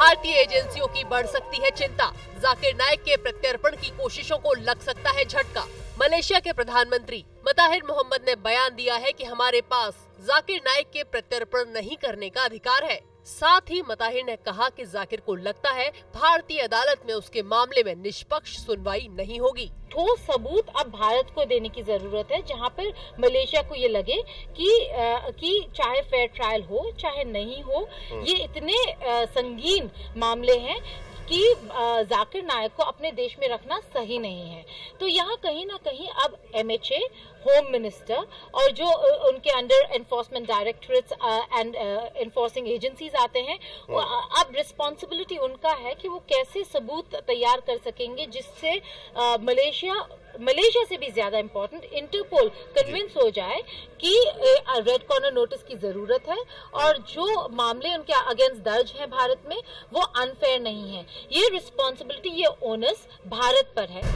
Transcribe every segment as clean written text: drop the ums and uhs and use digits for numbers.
भारतीय एजेंसियों की बढ़ सकती है चिंता। जाकिर नाइक के प्रत्यर्पण की कोशिशों को लग सकता है झटका। मलेशिया के प्रधानमंत्री मताहिर मोहम्मद ने बयान दिया है कि हमारे पास जाकिर नाइक के प्रत्यर्पण नहीं करने का अधिकार है। साथ ही मताहिर ने कहा कि जाकिर को लगता है भारतीय अदालत में उसके मामले में निष्पक्ष सुनवाई नहीं होगी। ठोस सबूत अब भारत को देने की जरूरत है, जहां पर मलेशिया को ये लगे कि चाहे फेयर ट्रायल हो चाहे नहीं हो, ये इतने संगीन मामले हैं कि जाकिर नाइक को अपने देश में रखना सही नहीं है। तो यहाँ कहीं ना कहीं अब MHA, होम मिनिस्टर और जो उनके under enforcement directorates and enforcing agencies आते हैं, अब रिस्पॉन्सिबिलिटी उनका है कि वो कैसे सबूत तैयार कर सकेंगे जिससे मलेशिया से भी ज्यादा इम्पोर्टेंट इंटरपोल कन्विंस हो जाए कि रेड कॉर्नर नोटिस की जरूरत है और जो मामले उनके अगेंस्ट दर्ज हैं भारत में वो अनफेयर नहीं है। ये रिस्पॉन्सिबिलिटी, ये ओनस भारत पर है।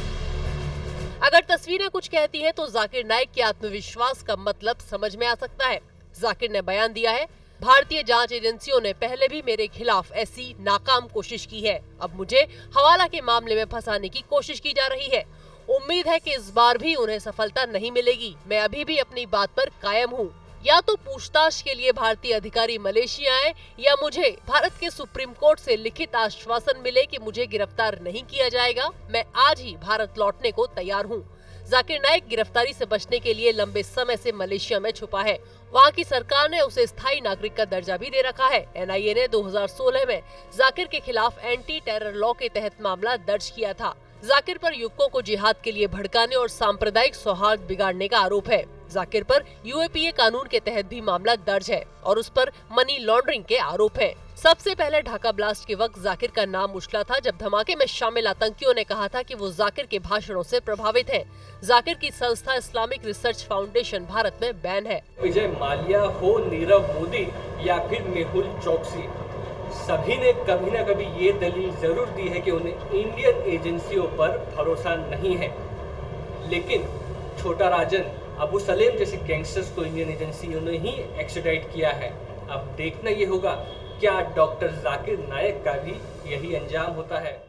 अगर तस्वीरें कुछ कहती है तो जाकिर नाइक के आत्मविश्वास का मतलब समझ में आ सकता है। जाकिर ने बयान दिया है, भारतीय जांच एजेंसियों ने पहले भी मेरे खिलाफ ऐसी नाकाम कोशिश की है। अब मुझे हवाला के मामले में फंसाने की कोशिश की जा रही है। उम्मीद है कि इस बार भी उन्हें सफलता नहीं मिलेगी। मैं अभी भी अपनी बात पर कायम हूँ। या तो पूछताछ के लिए भारतीय अधिकारी मलेशिया आए या मुझे भारत के सुप्रीम कोर्ट से लिखित आश्वासन मिले कि मुझे गिरफ्तार नहीं किया जाएगा। मैं आज ही भारत लौटने को तैयार हूँ। जाकिर नाइक गिरफ्तारी से बचने के लिए लंबे समय से मलेशिया में छुपा है। वहाँ की सरकार ने उसे स्थायी नागरिक का दर्जा भी दे रखा है। NIA ने 2016 में जाकिर के खिलाफ एंटी टेरर लॉ के तहत मामला दर्ज किया था। जाकिर पर युवकों को जिहाद के लिए भड़काने और सांप्रदायिक सौहार्द बिगाड़ने का आरोप है। जाकिर पर UAPA कानून के तहत भी मामला दर्ज है और उस पर मनी लॉन्ड्रिंग के आरोप हैं। सबसे पहले ढाका ब्लास्ट के वक्त जाकिर का नाम उछला था, जब धमाके में शामिल आतंकियों ने कहा था कि वो जाकिर के भाषणों से प्रभावित हैं। जाकिर की संस्था इस्लामिक रिसर्च फाउंडेशन भारत में बैन है। विजय माल्या हो, नीरव मोदी या फिर मेहुल चोकसी, सभी ने कभी न कभी ये दलील जरूर दी है कि उन्हें इंडियन एजेंसियों पर भरोसा नहीं है। लेकिन छोटा राजन, अबू सलेम जैसे गैंगस्टर्स को इंडियन एजेंसियों ने ही एक्स्ट्राडाइट किया है। अब देखना ये होगा क्या डॉक्टर जाकिर नाइक का भी यही अंजाम होता है।